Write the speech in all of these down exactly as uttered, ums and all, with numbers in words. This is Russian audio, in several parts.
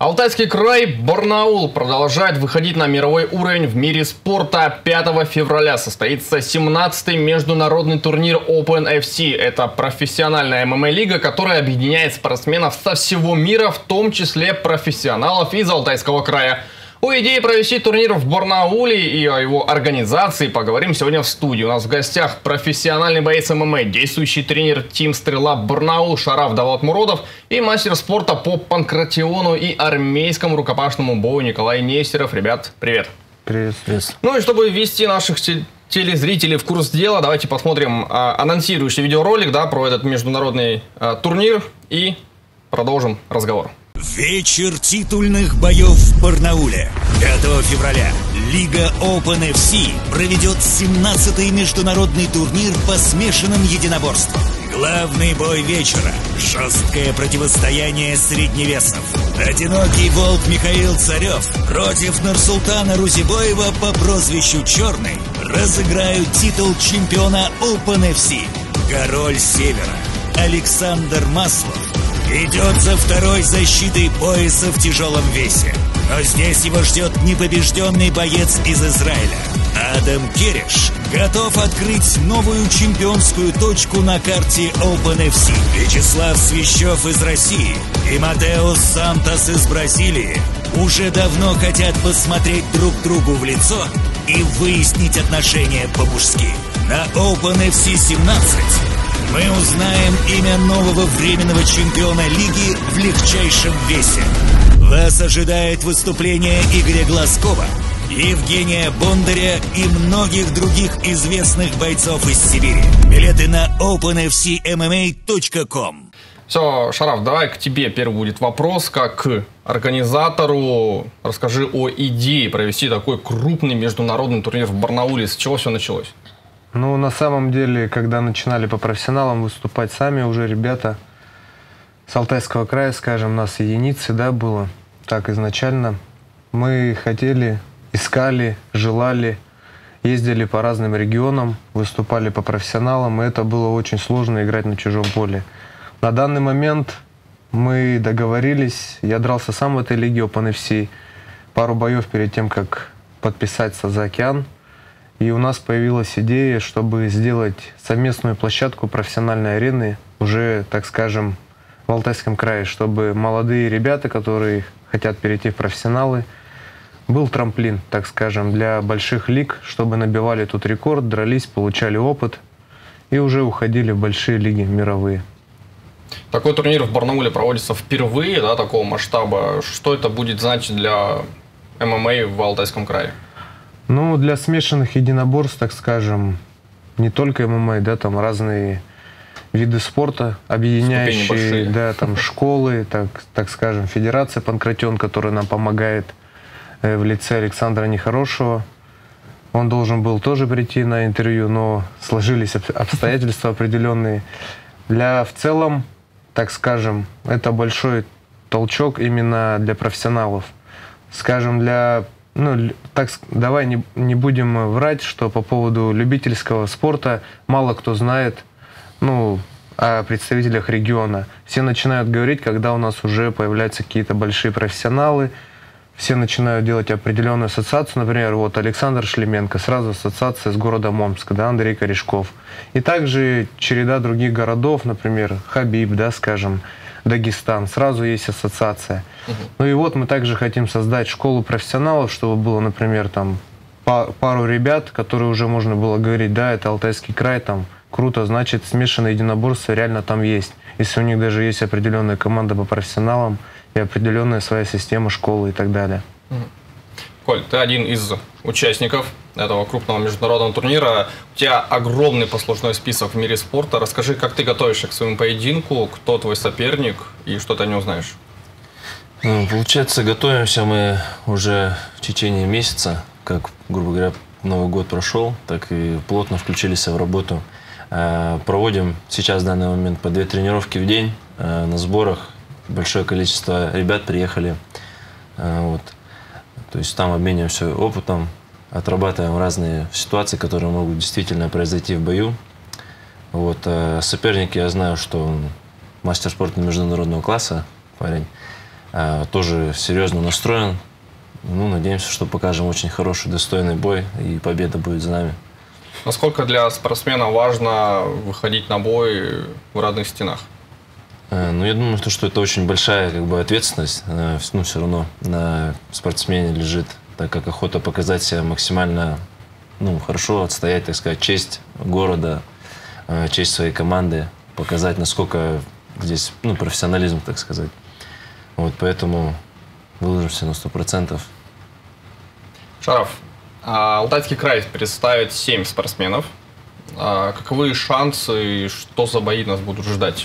Алтайский край, Барнаул продолжает выходить на мировой уровень в мире спорта. пятого февраля состоится семнадцатый международный турнир Open эф си. Это профессиональная эм эм а-лига, которая объединяет спортсменов со всего мира, в том числе профессионалов из Алтайского края. О идее провести турнир в Барнауле и о его организации поговорим сегодня в студии. У нас в гостях профессиональный боец эм эм а, действующий тренер Team Стрела Барнаул Шараф Давлатмуродов и мастер спорта по панкратиону и армейскому рукопашному бою Николай Нестеров. Ребят, привет. Привет. Привет. Ну и чтобы ввести наших телезрителей в курс дела, давайте посмотрим а, анонсирующий видеоролик, да, про этот международный а, турнир и продолжим разговор. Вечер титульных боев в Барнауле. пятого февраля Лига Open эф си проведет семнадцатый международный турнир по смешанным единоборствам. Главный бой вечера – жесткое противостояние средневесов. Одинокий волк Михаил Царев против Нурсултана Рузибоева по прозвищу Черный разыграют титул чемпиона Open эф си. Король Севера Александр Маслов идет за второй защитой пояса в тяжелом весе. Но здесь его ждет непобежденный боец из Израиля. Адам Кереш готов открыть новую чемпионскую точку на карте Open эф си. Вячеслав Свищев из России и Матеос Сантос из Бразилии уже давно хотят посмотреть друг другу в лицо и выяснить отношения по-мужски. На Open эф си семнадцать мы узнаем имя нового временного чемпиона лиги в легчайшем весе. Вас ожидает выступление Игоря Глазкова, Евгения Бондаря и многих других известных бойцов из Сибири. Билеты на опен эф си эм эм а точка ком. Все, Шараф, давай к тебе первый будет вопрос, как к организатору. Расскажи о идее провести такой крупный международный турнир в Барнауле. С чего все началось? Ну, на самом деле, когда начинали по профессионалам выступать сами уже ребята с Алтайского края, скажем, нас единицы, да, было так изначально. Мы хотели, искали, желали, ездили по разным регионам, выступали по профессионалам, и это было очень сложно играть на чужом поле. На данный момент мы договорились, я дрался сам в этой лиге Open эф си, пару боев перед тем, как подписаться за океан. И у нас появилась идея, чтобы сделать совместную площадку профессиональной арены уже, так скажем, в Алтайском крае, чтобы молодые ребята, которые хотят перейти в профессионалы, был трамплин, так скажем, для больших лиг, чтобы набивали тут рекорд, дрались, получали опыт и уже уходили в большие лиги мировые. Такой турнир в Барнауле проводится впервые, да, такого масштаба. Что это будет значить для эм эм а в Алтайском крае? Ну, для смешанных единоборств, так скажем, не только эм эм а, да, там разные виды спорта, объединяющие, да, там школы, так, так скажем, федерация панкратион, которая нам помогает э, в лице Александра Нехорошего. Он должен был тоже прийти на интервью, но сложились обстоятельства определенные. Для, в целом, так скажем, это большой толчок именно для профессионалов. Скажем, для... Ну, так, давай не, не будем врать, что по поводу любительского спорта мало кто знает, ну, о представителях региона. Все начинают говорить, когда у нас уже появляются какие-то большие профессионалы, все начинают делать определенную ассоциацию. Например, вот Александр Шлеменко, сразу ассоциация с городом Омск, да, Андрей Корешков. И также череда других городов, например, Хабиб, да, скажем, Дагестан, сразу есть ассоциация. Uh-huh. Ну и вот мы также хотим создать школу профессионалов, чтобы было, например, там пару ребят, которые уже можно было говорить, да, это Алтайский край, там круто, значит, смешанное единоборство реально там есть. Если у них даже есть определенная команда по профессионалам и определенная своя система школы и так далее. Uh-huh. Коль, ты один из участников этого крупного международного турнира. У тебя огромный послужной список в мире спорта. Расскажи, как ты готовишься к своему поединку, кто твой соперник и что ты о нем знаешь? Ну, получается, готовимся мы уже в течение месяца. Как, грубо говоря, Новый год прошел, так и плотно включились в работу. Проводим сейчас в данный момент по две тренировки в день. На сборах большое количество ребят приехали. Вот. То есть там обмениваемся опытом, отрабатываем разные ситуации, которые могут действительно произойти в бою. Вот. А соперник, я знаю, что он мастер спорта международного класса, парень. тоже серьезно настроен. Ну, надеемся, что покажем очень хороший, достойный бой, и победа будет за нами. Насколько для спортсмена важно выходить на бой в родных стенах? Ну, я думаю, что это очень большая как бы, ответственность. Ну, все равно на спортсмене лежит, так как охота показать себя максимально ну, хорошо, отстоять, так сказать, честь города, честь своей команды, показать, насколько здесь ну, профессионализм, так сказать. Вот, поэтому выложимся на сто процентов. Шараф, Алтайский край представит семь спортсменов. Каковы шансы и что за бои нас будут ждать?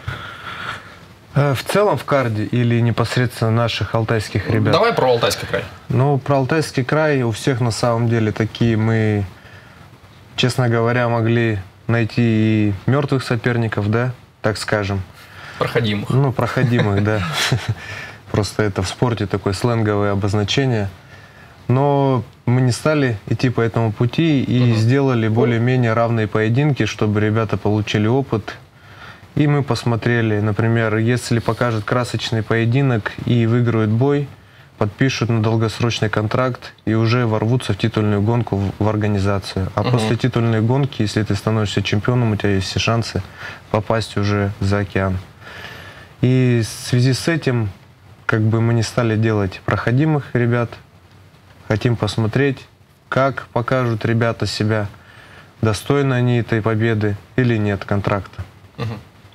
В целом в карде или непосредственно наших алтайских ребят? Давай про Алтайский край. Ну, про Алтайский край у всех на самом деле такие мы, честно говоря, могли найти и мертвых соперников, да, так скажем. Проходимых. Ну, проходимых, да. Просто это в спорте такое сленговое обозначение. Но мы не стали идти по этому пути и uh-huh. сделали более-менее равные поединки, чтобы ребята получили опыт. И мы посмотрели, например, если покажет красочный поединок и выиграют бой, подпишут на долгосрочный контракт и уже ворвутся в титульную гонку в, в организацию. А uh-huh. после титульной гонки, если ты становишься чемпионом, у тебя есть все шансы попасть уже за океан. И в связи с этим, как бы мы не стали делать проходимых ребят, хотим посмотреть, как покажут ребята себя, достойны они этой победы или нет контракта. Угу.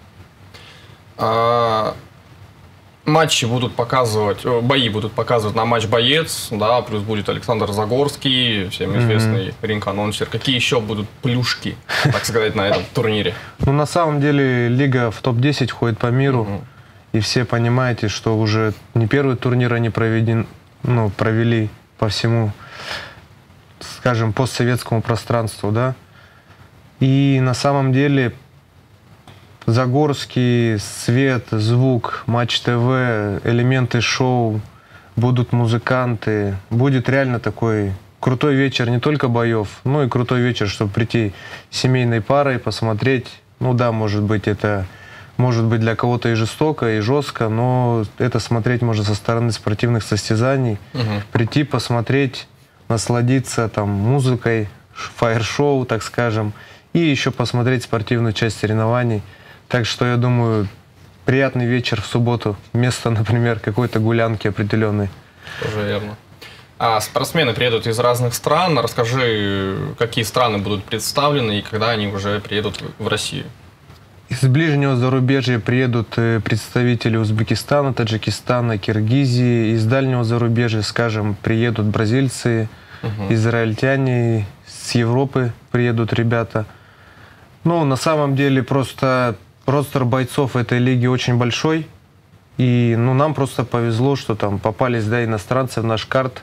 А, матчи будут показывать, бои будут показывать на матч «Боец», да, плюс будет Александр Загорский, всем известный mm-hmm. ринг-анонсер. Какие еще будут плюшки, так сказать, на этом турнире? Ну, на самом деле, лига в топ десять входит по миру, mm-hmm. и все понимаете, что уже не первый турнир они проведен, ну, провели по всему, скажем, постсоветскому пространству, да. И на самом деле Загорский, свет, звук, Матч ТВ, элементы шоу, будут музыканты, будет реально такой крутой вечер не только боев, но и крутой вечер, чтобы прийти семейной парой, посмотреть. Ну да, может быть, это может быть для кого-то и жестоко, и жестко, но это смотреть можно со стороны спортивных состязаний. Угу. Прийти, посмотреть, насладиться там музыкой, фаер-шоу, так скажем, и еще посмотреть спортивную часть соревнований. Так что, я думаю, приятный вечер в субботу. Вместо, например, какой-то гулянки определенной. Тоже верно. А спортсмены приедут из разных стран. Расскажи, какие страны будут представлены и когда они уже приедут в Россию. Из ближнего зарубежья приедут представители Узбекистана, Таджикистана, Киргизии. Из дальнего зарубежья, скажем, приедут бразильцы, угу. израильтяне, с Европы приедут ребята. Ну, на самом деле, просто ростер бойцов этой лиги очень большой. И ну, нам просто повезло, что там попались да, иностранцы в наш карт.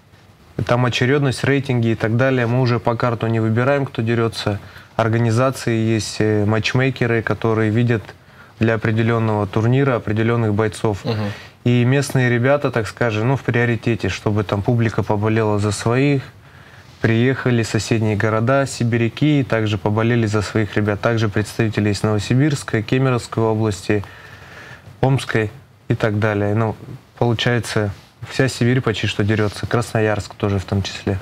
Там очередность, рейтинги и так далее. Мы уже по карту не выбираем, кто дерется. Организации есть матчмейкеры, которые видят для определенного турнира определенных бойцов. Угу. И местные ребята, так скажем, ну, в приоритете, чтобы там публика поболела за своих. Приехали соседние города, сибиряки, также поболели за своих ребят. Также представители из Новосибирской, Кемеровской области, Омской и так далее. Ну, получается, вся Сибирь почти что дерется. Красноярск тоже в том числе.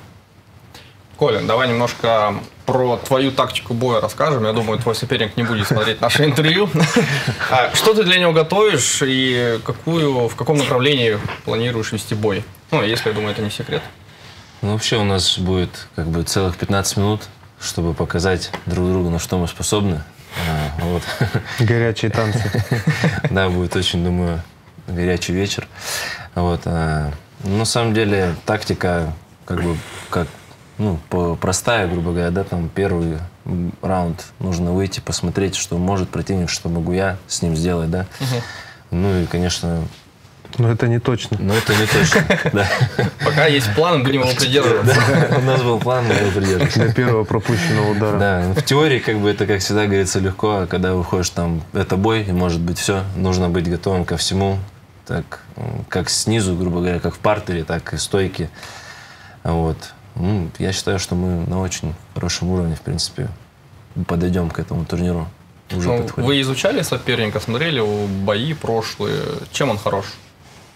Коля, давай немножко про твою тактику боя расскажем. Я думаю, твой соперник не будет смотреть наше интервью. Что ты для него готовишь и какую, в каком направлении планируешь вести бой? Ну, если, я думаю, это не секрет. Ну, вообще у нас будет как бы целых пятнадцать минут, чтобы показать друг другу, на что мы способны. А, вот. Горячие танцы. Да, будет очень, думаю, горячий вечер. Вот. А, на самом деле тактика как бы как ну, простая, грубо говоря, да, там первый раунд нужно выйти, посмотреть, что может противник, что могу я с ним сделать, да. Угу. Ну и, конечно... Но это не точно. Но это не точно, да. Пока есть план, будем его придерживаться. У нас был план, мы его придерживаемся. Для первого пропущенного удара. Да, в теории, как бы, это, как всегда говорится, легко, а когда выходишь там, это бой, и может быть все, нужно быть готовым ко всему, так, как снизу, грубо говоря, как в партере, так и стойки. Вот. Ну, я считаю, что мы на очень хорошем уровне, в принципе, подойдем к этому турниру. Уже ну, вы изучали соперника, смотрели бои прошлые, чем он хорош?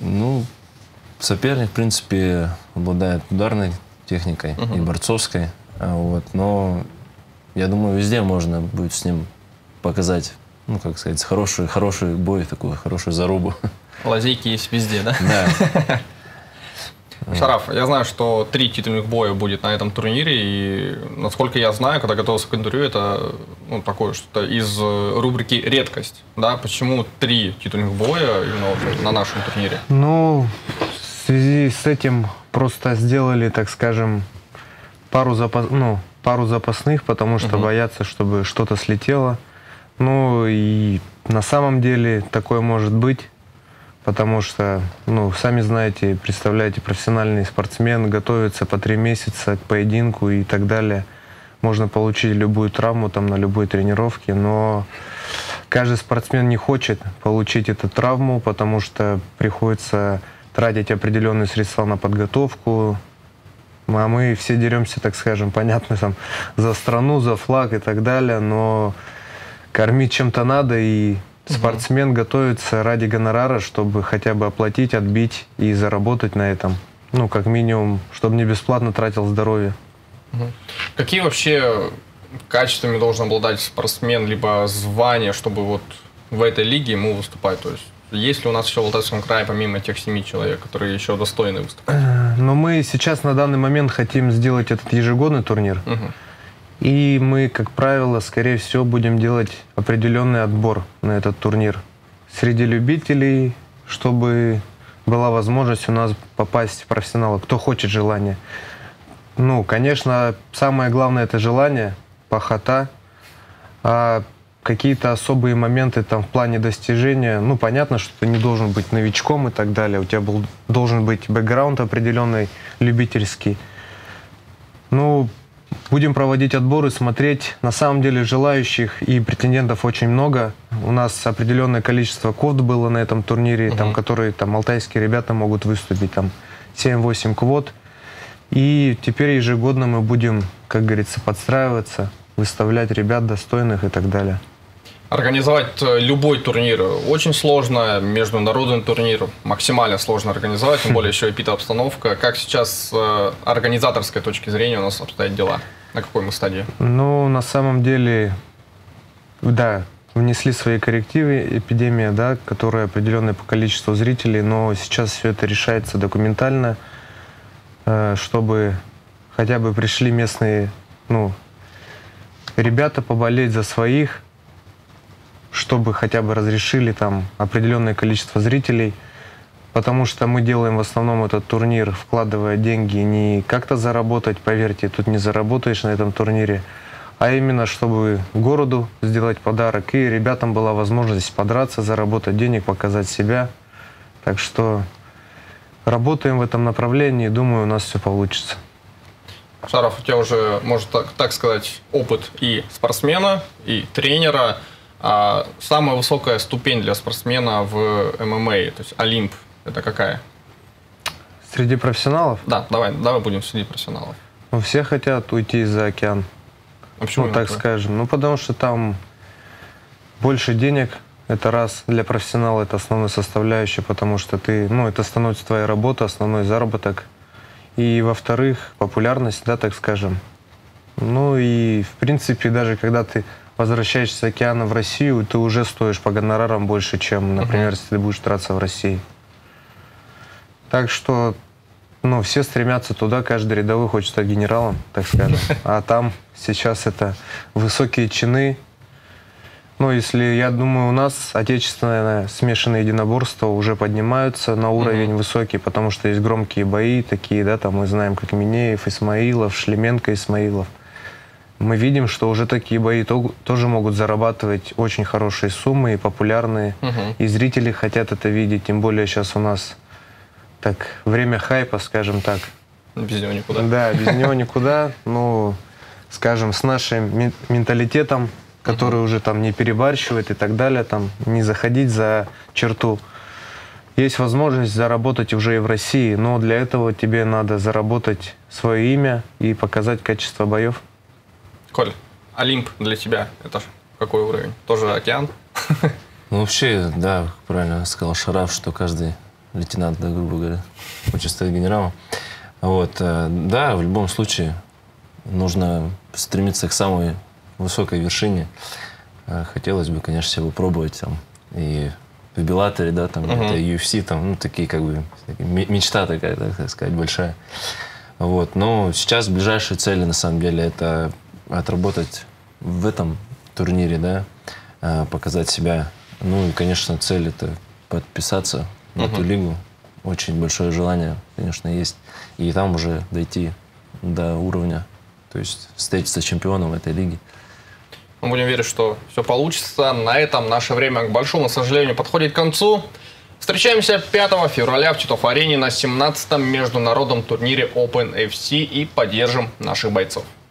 Ну, соперник, в принципе, обладает ударной техникой uh-huh. и борцовской. Вот, но я думаю, везде можно будет с ним показать, ну, как сказать, хороший, хороший бой, такую хорошую зарубу. Лазейки есть везде, да? Да. Шараф, я знаю, что три титульных боя будет на этом турнире, и, насколько я знаю, когда готовился к интервью, это ну, такое что-то из рубрики «Редкость». Да? Почему три титульных боя именно вот на нашем турнире? Ну, в связи с этим просто сделали, так скажем, пару, запас... ну, пару запасных, потому что угу. боятся, чтобы что-то слетело. Ну, и на самом деле такое может быть. Потому что, ну, сами знаете, представляете, профессиональный спортсмен готовится по три месяца к поединку и так далее. Можно получить любую травму там на любой тренировке, но каждый спортсмен не хочет получить эту травму, потому что приходится тратить определенные средства на подготовку. А мы все деремся, так скажем, понятно, там, за страну, за флаг и так далее, но кормить чем-то надо, и спортсмен угу. готовится ради гонорара, чтобы хотя бы оплатить, отбить и заработать на этом. Ну, как минимум, чтобы не бесплатно тратил здоровье. Угу. Какие вообще качествами должен обладать спортсмен, либо звание, чтобы вот в этой лиге ему выступать? То есть, есть ли у нас еще в Алтайском крае, помимо тех семи человек, которые еще достойны выступать? Но мы сейчас на данный момент хотим сделать этот ежегодный турнир. Угу. И мы, как правило, скорее всего, будем делать определенный отбор на этот турнир среди любителей, чтобы была возможность у нас попасть в профессионалов, кто хочет желание. Ну, конечно, самое главное – это желание, похота, а какие-то особые моменты там в плане достижения, ну, понятно, что ты не должен быть новичком и так далее, у тебя был, должен быть бэкграунд определенный, любительский. Ну, будем проводить отборы, смотреть. На самом деле желающих и претендентов очень много. У нас определенное количество квот было на этом турнире, uh-huh. там, которые там, алтайские ребята могут выступить, там семь-восемь квот. И теперь ежегодно мы будем, как говорится, подстраиваться, выставлять ребят достойных и так далее. Организовать любой турнир очень сложно, международный турнир максимально сложно организовать, тем более еще эпид-обстановка. Как сейчас с организаторской точки зрения у нас обстоят дела? На какой мы стадии? Ну, на самом деле, да, внесли свои коррективы, эпидемия, да, которая определенная по количеству зрителей, но сейчас все это решается документально, чтобы хотя бы пришли местные, ну, ребята поболеть за своих, чтобы хотя бы разрешили там определенное количество зрителей, потому что мы делаем в основном этот турнир, вкладывая деньги не как-то заработать, поверьте, тут не заработаешь на этом турнире, а именно чтобы городу сделать подарок, и ребятам была возможность подраться, заработать денег, показать себя. Так что работаем в этом направлении, думаю, у нас все получится. Шараф, у тебя уже, можно так, так сказать, опыт и спортсмена, и тренера. А самая высокая ступень для спортсмена в эм эм а, то есть Олимп, это какая? Среди профессионалов? Да, давай, давай будем среди профессионалов. Ну, все хотят уйти за океан. А почему? Ну, так такое? Скажем. Ну, потому что там больше денег, это раз, для профессионала это основная составляющая, потому что ты, ну, это становится твоя работа, основной заработок. И, во-вторых, популярность, да, так скажем. Ну, и, в принципе, даже когда ты возвращаешься с океана в Россию, ты уже стоишь по гонорарам больше, чем, например, uh-huh. если ты будешь драться в России. Так что, ну, все стремятся туда, каждый рядовой хочет стать генералом, так скажем. А там сейчас это высокие чины. Ну, если, я думаю, у нас отечественное смешанное единоборство уже поднимаются на уровень uh-huh. высокий, потому что есть громкие бои такие, да, там мы знаем, как Минеев, Исмаилов, Шлеменко, Исмаилов. Мы видим, что уже такие бои то, тоже могут зарабатывать очень хорошие суммы и популярные. Uh-huh. И зрители хотят это видеть. Тем более сейчас у нас так время хайпа, скажем так. Без него никуда. Да, без него никуда. Ну, скажем, с нашим менталитетом, который uh-huh. уже там не перебарщивает и так далее, там не заходить за черту. Есть возможность заработать уже и в России, но для этого тебе надо заработать свое имя и показать качество боев. Коль, Олимп для тебя это какой уровень? Тоже океан? Ну, вообще, да, правильно сказал Шараф, что каждый лейтенант, да, грубо говоря, хочет стать генералом. Вот, да, в любом случае нужно стремиться к самой высокой вершине. Хотелось бы, конечно, себя попробовать там и в Беллаторе, да, там, uh-huh. это ю эф си, там, ну, такие, как бы, мечта такая, так сказать, большая. Вот, но сейчас ближайшие цели, на самом деле, это отработать в этом турнире, да, показать себя. Ну, и, конечно, цель это подписаться на uh-huh. эту лигу. Очень большое желание, конечно, есть. И там уже дойти до уровня, то есть встретиться с чемпионом этой лиги. Мы будем верить, что все получится. На этом наше время, к большому сожалению, подходит к концу. Встречаемся пятого февраля в Титов-арене на семнадцатом международном турнире Open эф си и поддержим наших бойцов.